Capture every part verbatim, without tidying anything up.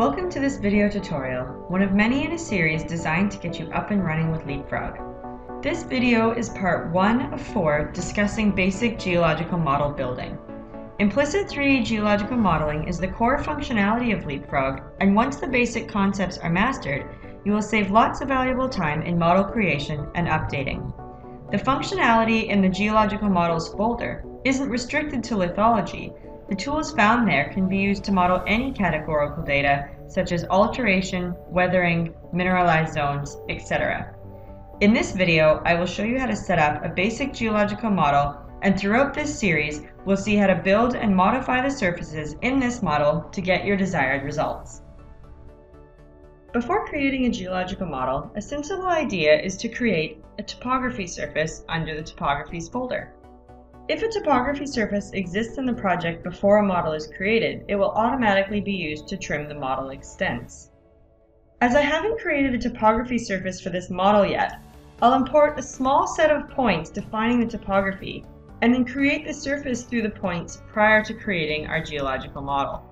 Welcome to this video tutorial, one of many in a series designed to get you up and running with Leapfrog. This video is part one of four discussing basic geological model building. Implicit three D geological modeling is the core functionality of Leapfrog, and once the basic concepts are mastered, you will save lots of valuable time in model creation and updating. The functionality in the Geological Models folder isn't restricted to lithology. The tools found there can be used to model any categorical data such as alteration, weathering, mineralized zones, et cetera. In this video, I will show you how to set up a basic geological model, and throughout this series, we'll see how to build and modify the surfaces in this model to get your desired results. Before creating a geological model, a sensible idea is to create a topography surface under the topographies folder. If a topography surface exists in the project before a model is created, it will automatically be used to trim the model extents. As I haven't created a topography surface for this model yet, I'll import a small set of points defining the topography, and then create the surface through the points prior to creating our geological model.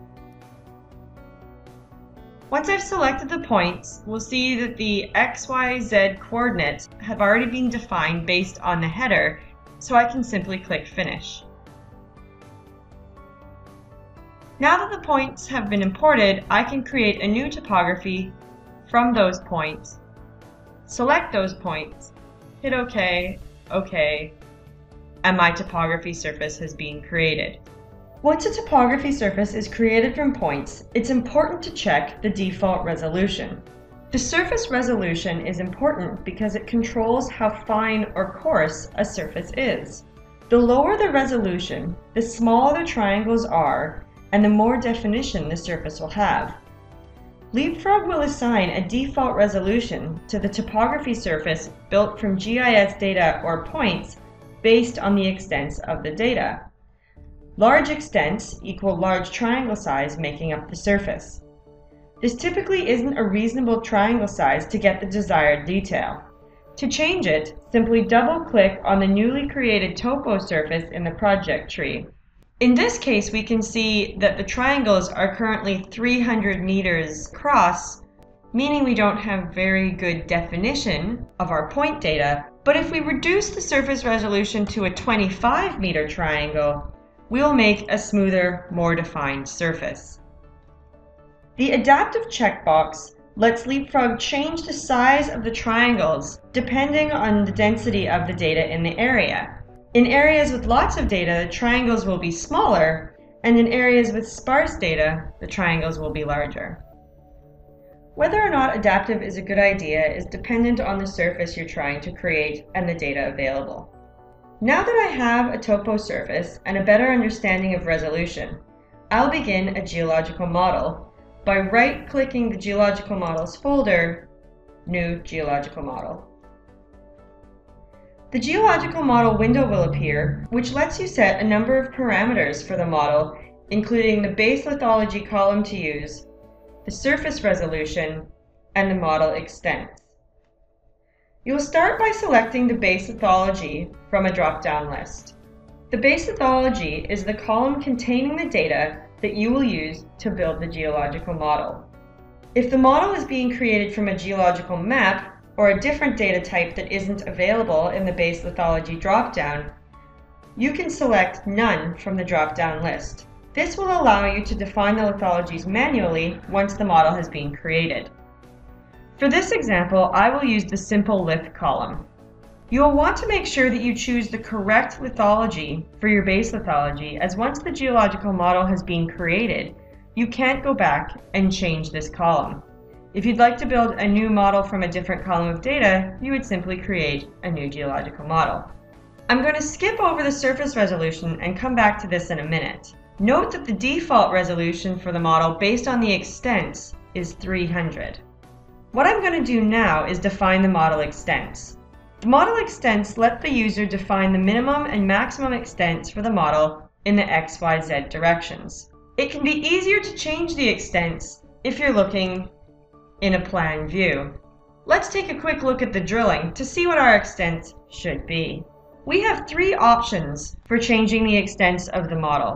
Once I've selected the points, we'll see that the X, Y, Z coordinates have already been defined based on the header, so I can simply click Finish. Now that the points have been imported, I can create a new topography from those points, select those points, hit OK, OK, and my topography surface has been created. Once a topography surface is created from points, it's important to check the default resolution. The surface resolution is important because it controls how fine or coarse a surface is. The lower the resolution, the smaller the triangles are, and the more definition the surface will have. Leapfrog will assign a default resolution to the topography surface built from G I S data or points based on the extents of the data. Large extents equal large triangle size making up the surface. This typically isn't a reasonable triangle size to get the desired detail. To change it, simply double-click on the newly created topo surface in the project tree. In this case, we can see that the triangles are currently three hundred meters across, meaning we don't have very good definition of our point data. But if we reduce the surface resolution to a twenty-five meter triangle, we'll make a smoother, more defined surface. The adaptive checkbox lets Leapfrog change the size of the triangles depending on the density of the data in the area. In areas with lots of data, the triangles will be smaller, and in areas with sparse data, the triangles will be larger. Whether or not adaptive is a good idea is dependent on the surface you're trying to create and the data available. Now that I have a topo surface and a better understanding of resolution, I'll begin a geological model by right-clicking the Geological Models folder, New Geological Model. The Geological Model window will appear, which lets you set a number of parameters for the model, including the base lithology column to use, the surface resolution, and the model extents. You will start by selecting the base lithology from a drop-down list. The base lithology is the column containing the data that you will use to build the geological model. If the model is being created from a geological map or a different data type that isn't available in the base lithology dropdown, you can select None from the drop-down list. This will allow you to define the lithologies manually once the model has been created. For this example, I will use the simple lith column. You will want to make sure that you choose the correct lithology for your base lithology, as once the geological model has been created, you can't go back and change this column. If you'd like to build a new model from a different column of data, you would simply create a new geological model. I'm going to skip over the surface resolution and come back to this in a minute. Note that the default resolution for the model based on the extents is three hundred. What I'm going to do now is define the model extents. The model extents let the user define the minimum and maximum extents for the model in the X, Y, Z directions. It can be easier to change the extents if you're looking in a plan view. Let's take a quick look at the drilling to see what our extents should be. We have three options for changing the extents of the model.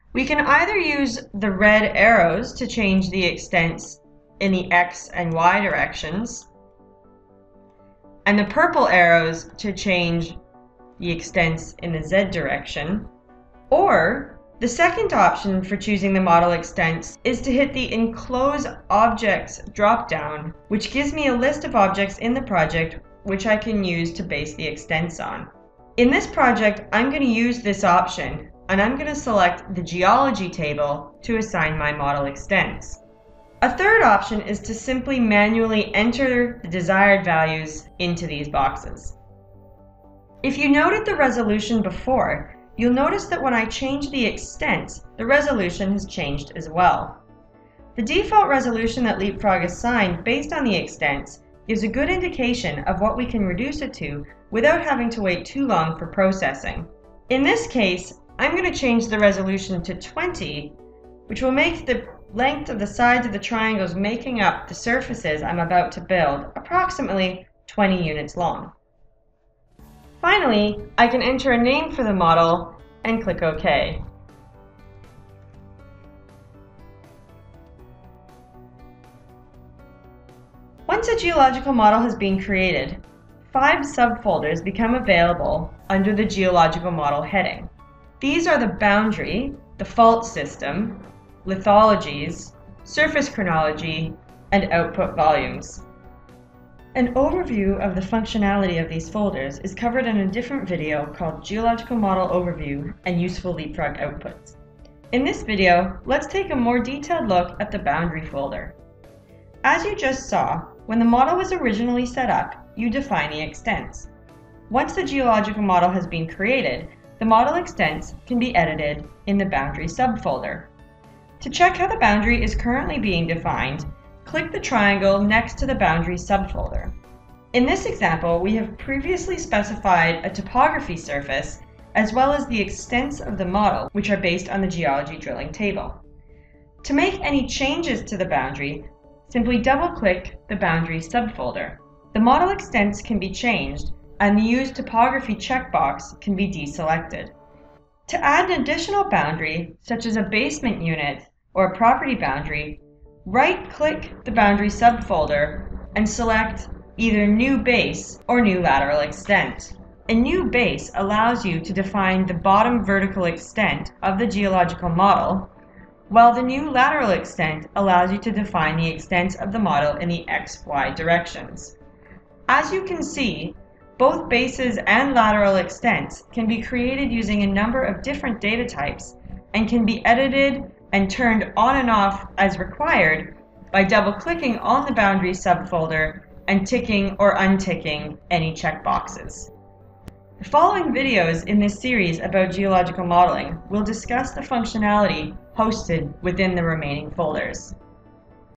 We can either use the red arrows to change the extents in the X and Y directions, and the purple arrows to change the extents in the Z direction. Or the second option for choosing the model extents is to hit the Enclose Objects drop-down, which gives me a list of objects in the project which I can use to base the extents on. In this project, I'm going to use this option, and I'm going to select the Geology table to assign my model extents. A third option is to simply manually enter the desired values into these boxes. If you noted the resolution before, you'll notice that when I change the extent, the resolution has changed as well. The default resolution that Leapfrog assigned based on the extents gives a good indication of what we can reduce it to without having to wait too long for processing. In this case, I'm going to change the resolution to twenty, which will make the length of the sides of the triangles making up the surfaces I'm about to build approximately twenty units long. Finally, I can enter a name for the model and click OK. Once a geological model has been created, five subfolders become available under the Geological Model heading. These are the boundary, the fault system, lithologies, surface chronology, and output volumes. An overview of the functionality of these folders is covered in a different video called Geological Model Overview and Useful Leapfrog Outputs. In this video, let's take a more detailed look at the boundary folder. As you just saw, when the model was originally set up, you define the extents. Once the geological model has been created, the model extents can be edited in the boundary subfolder. To check how the boundary is currently being defined, click the triangle next to the boundary subfolder. In this example, we have previously specified a topography surface as well as the extents of the model, which are based on the geology drilling table. To make any changes to the boundary, simply double-click the boundary subfolder. The model extents can be changed, and the Use Topography checkbox can be deselected. To add an additional boundary, such as a basement unit or a property boundary, right-click the boundary subfolder and select either New Base or New Lateral Extent. A new base allows you to define the bottom vertical extent of the geological model, while the new lateral extent allows you to define the extents of the model in the X Y directions. As you can see, both bases and lateral extents can be created using a number of different data types and can be edited and turned on and off as required by double-clicking on the boundary subfolder and ticking or unticking any checkboxes. The following videos in this series about geological modeling will discuss the functionality hosted within the remaining folders.